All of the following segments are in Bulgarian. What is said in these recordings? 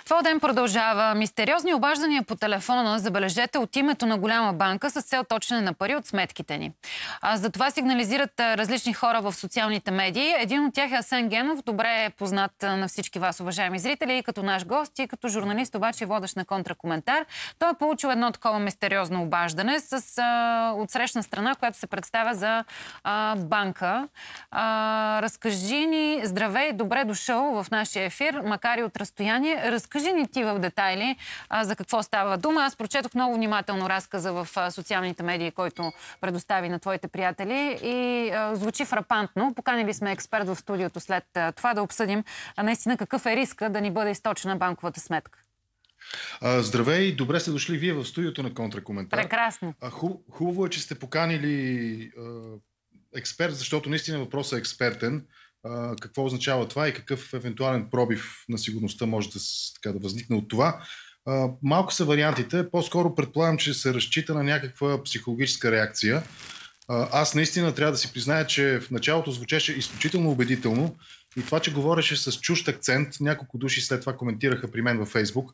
Това ден продължава. Мистериозни обаждания по телефона, забележете, от името на голяма банка с цел точене на пари от сметките ни. За това сигнализират различни хора в социалните медии. Един от тях е Асен Генов, добре е познат на всички вас, уважаеми зрители, и като наш гост, и като журналист, обаче водещ на Контракоментар. Той е получил едно такова мистериозно обаждане от срещна страна, която се представя за банка. Разкажи ни, здравей, добре дошъл в нашия ефир, макар и от разстояние. Разкажи ни ти в детайли за какво става дума. Аз прочетох много внимателно разказа в социалните медии, който предостави на твоите приятели, и звучи фрапантно. Поканили сме експерт в студиото след това да обсъдим наистина какъв е риска да ни бъде източена банковата сметка. Здравей, добре сте дошли вие в студиото на Контракоментар. Прекрасно. Хубаво е, че сте поканили експерт, защото наистина въпросът е експертен. Какво означава това и какъв евентуален пробив на сигурността може да възникне от това. Малко са вариантите. По-скоро предполагам, че се разчита на някаква психологическа реакция. Аз наистина трябва да си призная, че в началото звучеше изключително убедително и това, че говореше с чужд акцент, няколко души след това коментираха при мен във Фейсбук.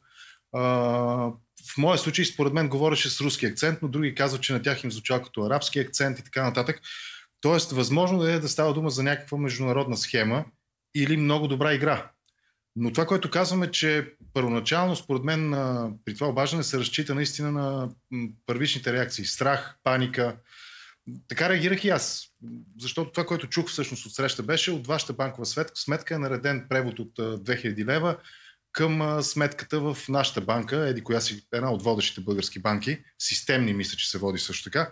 В моя случай, според мен, говореше с руски акцент, но други казват, че на тях им звучал като арабски акцент и така нататък. Тоест, възможно е да става дума за някаква международна схема или много добра игра. Но това, което казваме, че първоначално, според мен, при това обаждане се разчита наистина на първичните реакции. Страх, паника. Така реагирах и аз. Защото това, което чух всъщност от среща, беше от вашата банкова сметка е нареден превод от 2000 лева към сметката в нашата банка, коя си една от водещите български банки. Системни, мисля, че се води също така.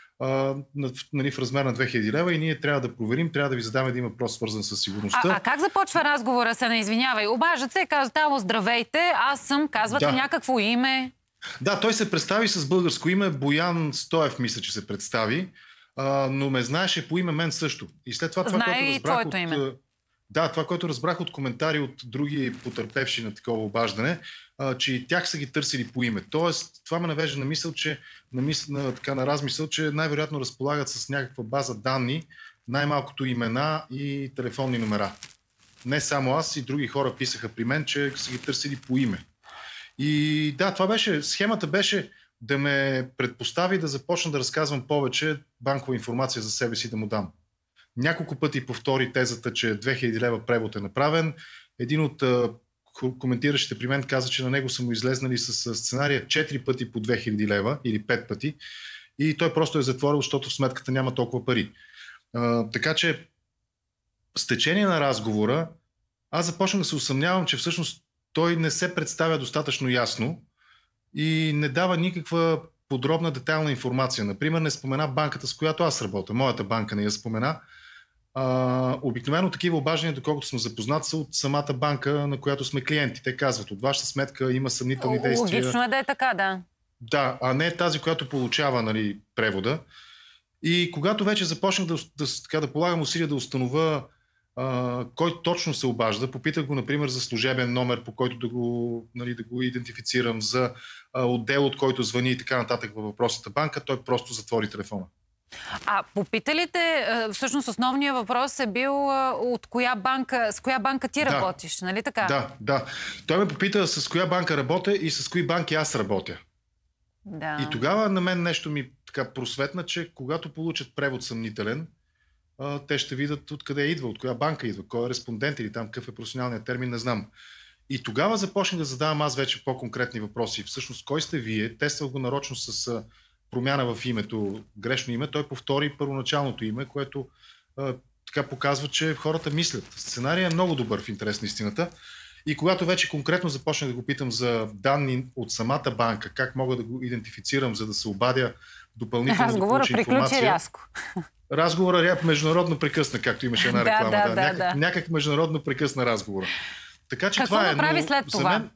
В размер на 2000 лева и ние трябва да проверим, трябва да ви задаме един въпрос, свързан с сигурността. А как започва разговора? Се не извинявай. Обаждат се и казват: "Ало, здравейте, аз съм", казвате някакво име. Да, той се представи с българско име, Боян Стоев, мисля, че се представи, но ме знаеше по име мен също. И след това знае и твоето име. Да, това, което разбрах от коментари от други потърпевши на такова обаждане, че и тях са ги търсили по име. Тоест, това ме навежда на мисъл, на размисъл, че най-вероятно разполагат с някаква база данни, най-малкото имена и телефонни номера. Не само аз, и други хора писаха при мен, че са ги търсили по име. И да, това беше, схемата беше да ме предпостави да започна да разказвам повече банкова информация за себе си да му дам. Няколко пъти повтори тезата, че 2000 лева превод е направен. Един от коментиращите при мен каза, че на него са му излезнали с сценария 4 пъти по 2000 лева или 5 пъти и той просто е затворил, защото в сметката няма толкова пари. Така че с течение на разговора аз започнах да се усъмнявам, че всъщност той не се представя достатъчно ясно и не дава никаква подробна, детайлна информация. Например, не спомена банката, с която аз работя. Моята банка не я спомена. Обикновено такива обаждания, доколкото съм запознат, са от самата банка, на която сме клиенти. Те казват: от вашата сметка има съмнителни действия. Логично е да е така, да. Да, а не тази, която получава превода. И когато вече започнах да полагам усилия да установя кой точно се обажда, попитах го, например, за служебен номер, по който да го идентифицирам, за отдел, от който звъни и така нататък във въпросната банка, той просто затвори телефона. Попитали те, всъщност основният въпрос е бил с коя банка ти работиш, нали така? Да. Той ме попита с коя банка работя и с кои банки аз работя. Да. И тогава на мен нещо ми така просветна, че когато получат превод съмнителен, те ще видят откъде идва, от коя банка идва, кой е респондент или там какъв е професионалният термин, не знам. И тогава започнах да задавам аз вече по-конкретни въпроси. Всъщност, кой сте вие? Тествах го нарочно с промяна в името, грешно име. Той повтори първоначалното име, което така показва, че хората мислят. Сценария е много добър, в интерес на истината. И когато вече конкретно започнах да го питам за данни от самата банка, как мога да го идентифицирам, за да се обадя допълнително да получа информация. Разговора приключи рязко. Разговора международно прекъсна, както имаше една реклама. Някак международно прекъсна разговора. Така че какво направи след това?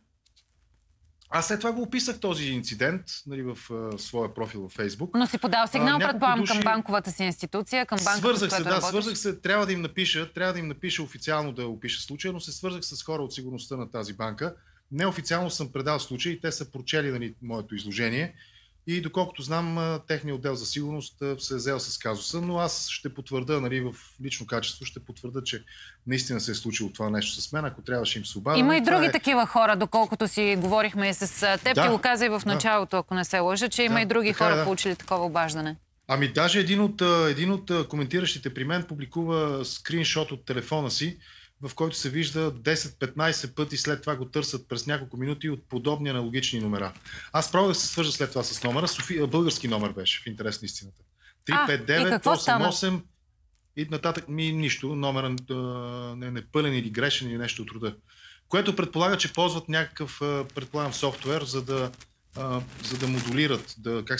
Аз след това го описах този инцидент в своя профил във Фейсбук. Но си подал сигнал, предполагам, към банковата си институция, към банката, с която работиш? Свързах се, трябва да им напиша официално да опиша случая, но се свързах с хора от сигурността на тази банка. Неофициално съм предал случай и те са прочели моето изложение И доколкото знам, техният отдел за сигурност се е взел с казуса, но аз ще потвърда, нали, в лично качество, ще потвърда, че наистина се е случило това нещо с мен, ако трябваше им се обадя. Има и други такива хора, доколкото си говорихме и с теб, ти го каза и в началото, ако не се лъжа, че има и други хора, получили такова обаждане. Ами даже един от коментиращите при мен публикува скриншот от телефона си, в който се вижда 10-15 пъти, след това го търсят през няколко минути от подобни аналогични номера. Аз пробвах да се свържа след това с номера. Български номер беше, в интерес на истината. 359-88 и нататък нищо. Номера не е непълен или грешен или нещо от рода. Което предполага, че ползват някакъв, предполагам, софтуер, за да модулират,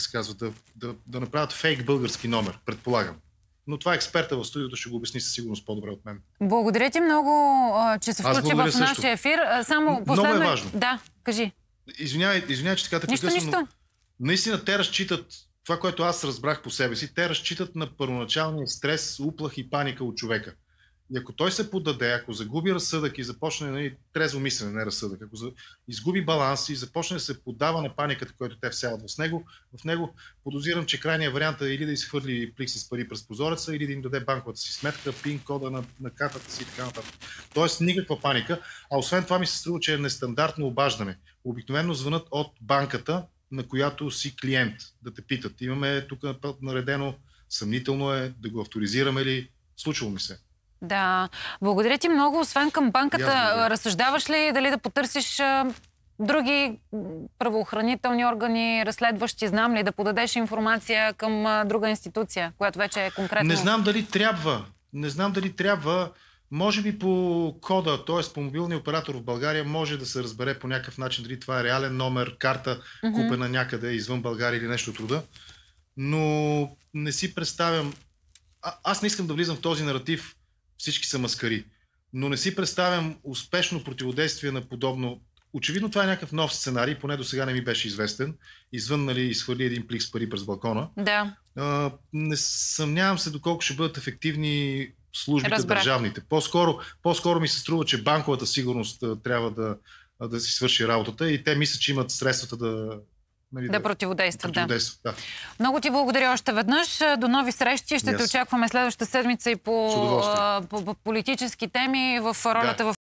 да направят фейк български номер, предполагам. Но това експерта в студиото ще го обясни със сигурност по-добре от мен. Благодаря ти много, че се включи в нашия ефир. Само последно... Много е важно. Да, кажи. Извинявай, че така те прекъсвам, но наистина те разчитат това, което аз разбрах по себе си, те разчитат на първоначалния стрес, уплах и паника от човека. И ако той се поддаде, ако загуби разсъдък и започне трезво мислене, не разсъдък, ако изгуби баланс и започне да се поддава на паниката, която те всяват в него, подозирам, че крайният вариант е или да изхвърли плик с пари през прозореца, или да им даде банковата си сметка, пин кода на картата си и така нататък. Тоест никаква паника, а освен това ми се струва, че е нестандартно обаждане. Обикновено звънат от банката, на която си клиент, да те питат. Имаме тук наредено, съмнително е, да го авторизираме ли, случило ми се. Да, благодаря ти много. Освен към банката, разсъждаваш ли дали да потърсиш други правоохранителни органи, разследващи, знам ли, да подадеш информация към друга институция, която вече е конкретно... Не знам дали трябва. Може би по кода, т.е. по мобилния оператор в България, може да се разбере по някакъв начин дали това е реален номер, карта, купена някъде извън България или нещо от рода. Но не си представям... Аз не искам да влизам в този наратив, всички са маскари. Но не си представям успешно противодействие на подобно. Очевидно това е някакъв нов сценарий, поне до сега не ми беше известен. Извън, нали, изхвърли един плик с пари през балкона. Да. Не съмнявам се доколко ще бъдат ефективни службите държавните. По-скоро ми се струва, че банковата сигурност трябва да си свърши работата и те мислят, че имат средствата да противодействат. Да. Да. Много ти благодаря още веднъж. До нови срещи. Ще те очакваме следващата седмица и по политически теми в ролята в